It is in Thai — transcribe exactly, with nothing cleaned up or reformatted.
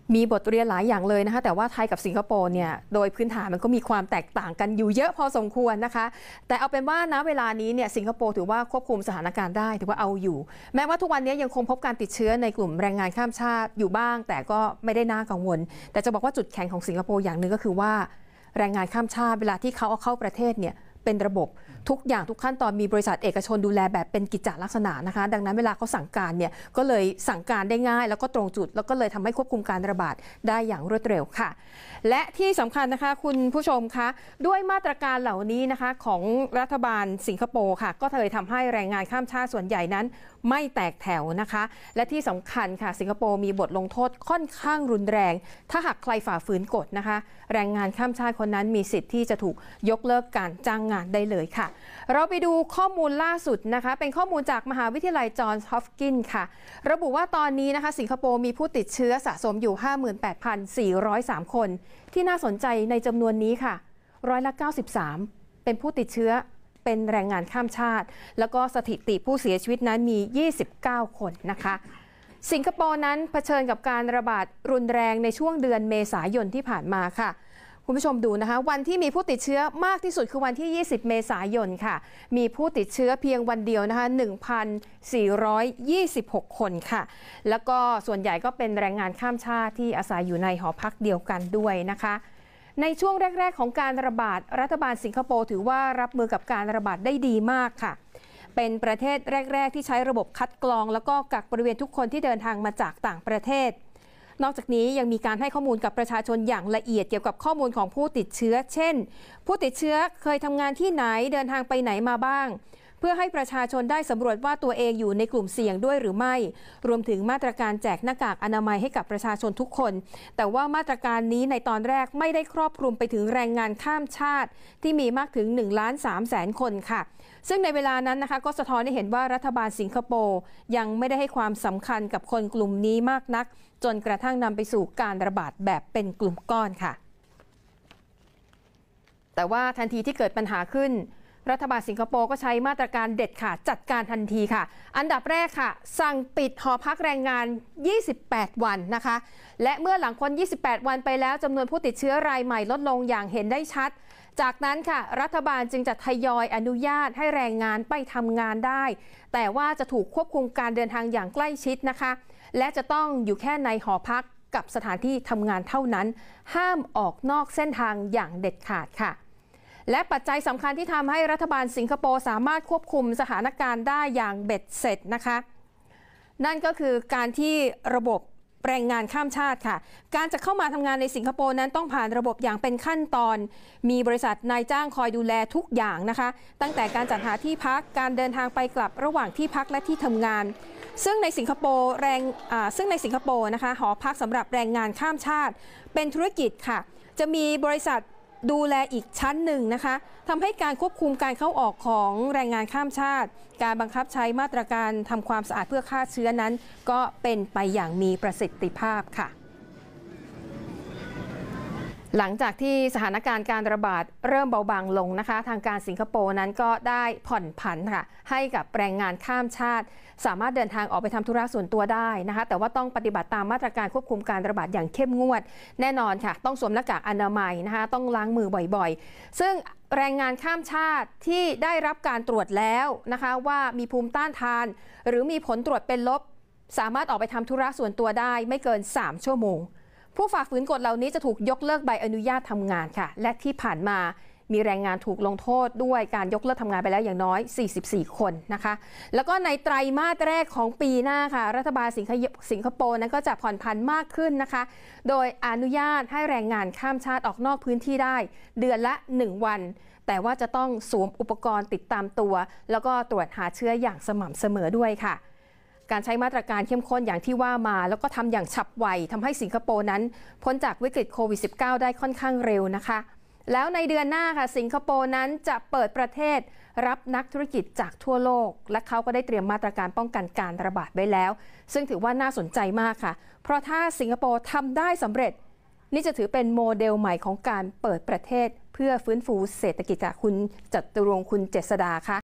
มีบทเรียนหลายอย่างเลยนะคะแต่ว่าไทยกับสิงคโปร์เนี่ยโดยพื้นฐานมันก็มีความแตกต่างกันอยู่เยอะพอสมควรนะคะแต่เอาเป็นว่าณเวลานี้เนี่ยสิงคโปร์ถือว่าควบคุมสถานการณ์ได้ถือว่าเอาอยู่แม้ว่าทุกวันนี้ยังคงพบการติดเชื้อในกลุ่มแรงงานข้ามชาติอยู่บ้างแต่ก็ไม่ได้น่ากังวลแต่จะบอกว่าจุดแข็งของสิงคโปร์อย่างหนึ่งก็คือว่าแรงงานข้ามชาติเวลาที่เขาเอาเข้าประเทศเนี่ยเป็นระบบทุกอย่างทุกขั้นตอนมีบริษัทเอกชนดูแลแบบเป็นกิจจลักษณะนะคะดังนั้นเวลาเขาสั่งการเนี่ยก็เลยสั่งการได้ง่ายแล้วก็ตรงจุดแล้วก็เลยทำให้ควบคุมการระบาดได้อย่างรวดเร็วค่ะและที่สำคัญนะคะคุณผู้ชมคะด้วยมาตรการเหล่านี้นะคะของรัฐบาลสิงคโปร์ค่ะก็เลยทำให้แรงงานข้ามชาติส่วนใหญ่นั้นไม่แตกแถวนะคะและที่สำคัญค่ะสิงคโปร์มีบทลงโทษค่อนข้างรุนแรงถ้าหากใครฝ่าฝืนกฎนะคะแรงงานข้ามชาติคนนั้นมีสิทธิ์ที่จะถูกยกเลิกการจ้างงานได้เลยค่ะเราไปดูข้อมูลล่าสุดนะคะเป็นข้อมูลจากมหาวิทยาลัยจอห์นส์ฮอปกินส์ค่ะระบุว่าตอนนี้นะคะสิงคโปร์มีผู้ติดเชื้อสะสมอยู่ ห้าหมื่นแปดพันสี่ร้อยสาม คนที่น่าสนใจในจำนวนนี้ค่ะร้อยละเก้าสิบสามเป็นผู้ติดเชื้อเป็นแรงงานข้ามชาติแล้วก็สถิติผู้เสียชีวิตนั้นมียี่สิบเก้าคนนะคะสิงคโปร์นั้นเผชิญกับการระบาดรุนแรงในช่วงเดือนเมษายนที่ผ่านมาค่ะคุณผู้ชมดูนะคะวันที่มีผู้ติดเชื้อมากที่สุดคือวันที่ยี่สิบเมษายนค่ะมีผู้ติดเชื้อเพียงวันเดียวนะคะ หนึ่งพันสี่ร้อยยี่สิบหก คนค่ะแล้วก็ส่วนใหญ่ก็เป็นแรงงานข้ามชาติที่อาศัยอยู่ในหอพักเดียวกันด้วยนะคะในช่วงแรกๆของการระบาดรัฐบาลสิงคโปร์ถือว่ารับมือกับการระบาดได้ดีมากค่ะเป็นประเทศแรกๆที่ใช้ระบบคัดกรองแล้วก็กักบริเวณทุกคนที่เดินทางมาจากต่างประเทศนอกจากนี้ยังมีการให้ข้อมูลกับประชาชนอย่างละเอียดเกี่ยวกับข้อมูลของผู้ติดเชื้อเช่นผู้ติดเชื้อเคยทำงานที่ไหนเดินทางไปไหนมาบ้างเพื่อให้ประชาชนได้สำรวจว่าตัวเองอยู่ในกลุ่มเสี่ยงด้วยหรือไม่รวมถึงมาตรการแจกหน้ากากอนามัยให้กับประชาชนทุกคนแต่ว่ามาตรการนี้ในตอนแรกไม่ได้ครอบคลุมไปถึงแรงงานข้ามชาติที่มีมากถึง หนึ่งล้านสามแสน คนค่ะซึ่งในเวลานั้นนะคะก็สะท้อนให้เห็นว่ารัฐบาลสิงคโปร์ยังไม่ได้ให้ความสำคัญกับคนกลุ่มนี้มากนักจนกระทั่งนำไปสู่การระบาดแบบเป็นกลุ่มก้อนค่ะแต่ว่าทันทีที่เกิดปัญหาขึ้นรัฐบาลสิงคโปร์ก็ใช้มาตรการเด็ดขาดจัดการทันทีค่ะอันดับแรกค่ะสั่งปิดหอพักแรงงานยี่สิบแปดวันนะคะและเมื่อหลังพ้นยี่สิบแปดวันไปแล้วจำนวนผู้ติดเชื้อรายใหม่ลดลงอย่างเห็นได้ชัดจากนั้นค่ะรัฐบาลจึงจะทยอยอนุญาตให้แรงงานไปทำงานได้แต่ว่าจะถูกควบคุมการเดินทางอย่างใกล้ชิดนะคะและจะต้องอยู่แค่ในหอพักกับสถานที่ทำงานเท่านั้นห้ามออกนอกเส้นทางอย่างเด็ดขาดค่ะและปัจจัยสำคัญที่ทำให้รัฐบาลสิงคโปร์สามารถควบคุมสถานการณ์ได้อย่างเบ็ดเสร็จนะคะนั่นก็คือการที่ระบบแรงงานข้ามชาติค่ะการจะเข้ามาทำงานในสิงคโปร์นั้นต้องผ่านระบบอย่างเป็นขั้นตอนมีบริษัทนายจ้างคอยดูแลทุกอย่างนะคะตั้งแต่การจัดหาที่พักการเดินทางไปกลับระหว่างที่พักและที่ทำงานซึ่งในสิงคโปร์แรงซึ่งในสิงคโปร์นะคะหอพักสำหรับแรงงานข้ามชาติเป็นธุรกิจค่ะจะมีบริษัทดูแลอีกชั้นหนึ่งนะคะทำให้การควบคุมการเข้าออกของแรงงานข้ามชาติการบังคับใช้มาตรการทำความสะอาดเพื่อฆ่าเชื้อนั้นก็เป็นไปอย่างมีประสิทธิภาพค่ะหลังจากที่สถานการณ์การระบาดเริ่มเบาบางลงนะคะทางการสิงคโปร์นั้นก็ได้ผ่อนผันค่ะให้กับแรงงานข้ามชาติสามารถเดินทางออกไปทำธุระส่วนตัวได้นะคะแต่ว่าต้องปฏิบัติตามมาตรการควบคุมการระบาดอย่างเข้มงวดแน่นอนค่ะต้องสวมหน้ากากอนามัยนะคะต้องล้างมือบ่อยๆซึ่งแรงงานข้ามชาติที่ได้รับการตรวจแล้วนะคะว่ามีภูมิต้านทานหรือมีผลตรวจเป็นลบสามารถออกไปทำธุระส่วนตัวได้ไม่เกินสามชั่วโมงผู้ฝ่าฝืนกฎเหล่านี้จะถูกยกเลิกใบอนุญาตทำงานค่ะและที่ผ่านมามีแรงงานถูกลงโทษด้วยการยกเลิกทำงานไปแล้วอย่างน้อยสี่สิบสี่คนนะคะแล้วก็ในไตรมาสแรกของปีหน้าค่ะรัฐบาลสิงคโปร์นั้นก็จะผ่อนผันมากขึ้นนะคะโดยอนุญาตให้แรงงานข้ามชาติออกนอกพื้นที่ได้เดือนละหนึ่งวันแต่ว่าจะต้องสวมอุปกรณ์ติดตามตัวแล้วก็ตรวจหาเชื้ออย่างสม่ำเสมอด้วยค่ะการใช้มาตรการเข้มข้นอย่างที่ว่ามาแล้วก็ทำอย่างฉับไวทำให้สิงคโปร์นั้นพ้นจากวิกฤตโควิด สิบเก้า ได้ค่อนข้างเร็วนะคะแล้วในเดือนหน้าค่ะสิงคโปร์นั้นจะเปิดประเทศรับนักธุรกิจจากทั่วโลกและเขาก็ได้เตรียมมาตรการป้องกันการระบาดไว้แล้วซึ่งถือว่าน่าสนใจมากค่ะเพราะถ้าสิงคโปร์ทำได้สำเร็จนี่จะถือเป็นโมเดลใหม่ของการเปิดประเทศเพื่อฟื้นฟูเศรษฐกิจจากคุณจตุรงค์คุณเจษฎาค่ะ